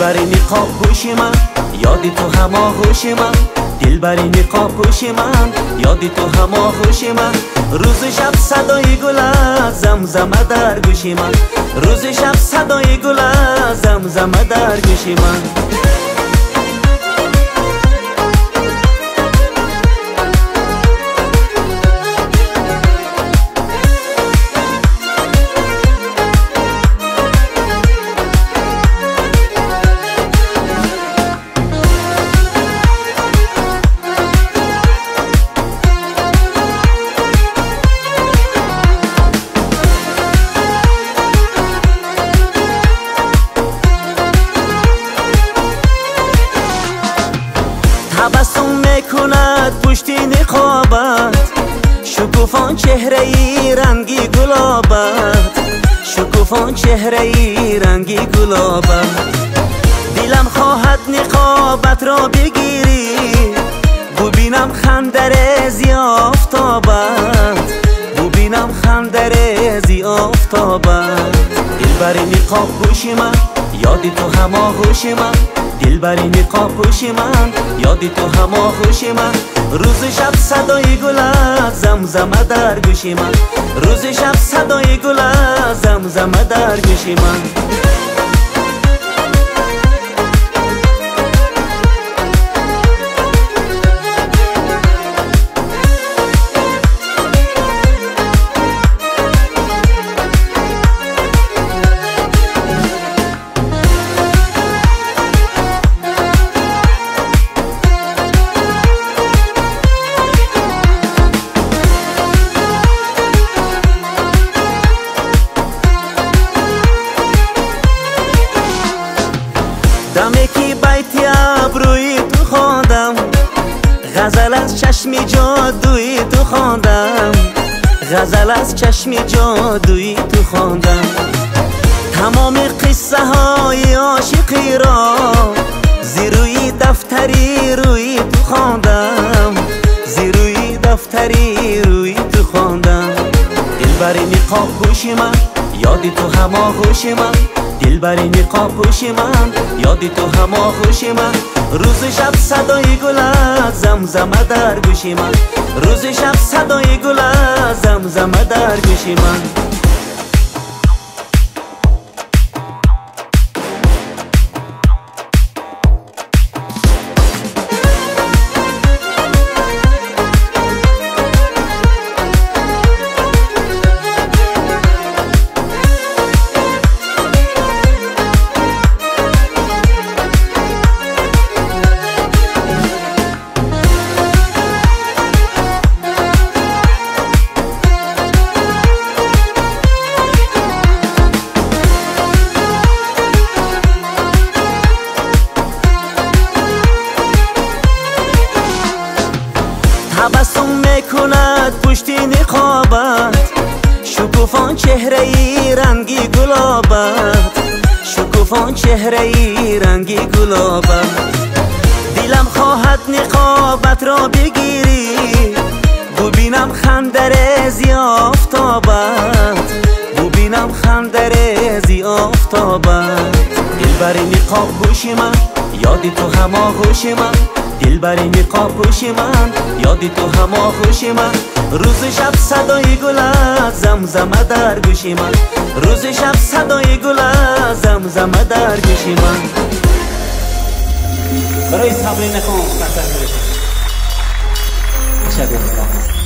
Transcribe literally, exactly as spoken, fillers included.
دلبر نقاب پوش من، یادی تو هماغوش من. دلبر نقاب پوش من، یادی تو هماغوش من. روز شب صدای گل زمزمه در گوش من. روز شب صدای گل زمزمه در گوش من. تبسم میکند پشت نقابت، شکوفان چهره ای رنگی گلابت. شکوفان چهره ای رنگی گلابت. دلم خواهد نقابت را بگیری، ببینم خنده رزی آفتابت. ببینم خنده رزی آفتابت. دلبر نقاب پوش من، یادی تو هماغوش من. دلبر نقاب پوش من، یادی تو هماغوش من. روز شب صدای گل زمزمه در گوش من. روز شب صدای گل زمزمه در گوش من. دمی که بیتی ابروی تو خواندم، غزل از چشم جادوی تو خواندم. غزل از چشم جادوی تو خواندم. تمام قصه های عاشقی را زیروی دفتری روی تو خواندم. زیروی دفتری روی تو خواندم. دلبر نقاب پوش من، یادی تو هماغوش من. دلبر نقاب پوش من، یادی تو هماغوش من. روز شب صدای گل زمزمه در گوش من. روز شب صدای گل زمزمه در گوش من. تبسم میکند پشت نقابت، شکوفان چهره ای رنگی گلابت. شکوفان چهره ای رنگی گلابت. دلم خواهد نقابت را بگیری، ببینم خنده رزی آفتابت. ببینم خنده رزی آفتابت. دلبر نقاب پوش من، یادی تو هماغوش من. دلبر نقاب پوش من، یادی تو هماغوش من. روز شب صدای گل زمزمه در گوش من. روز شب صدای گل زمزمه در گوش من. برای صبر نکن، شب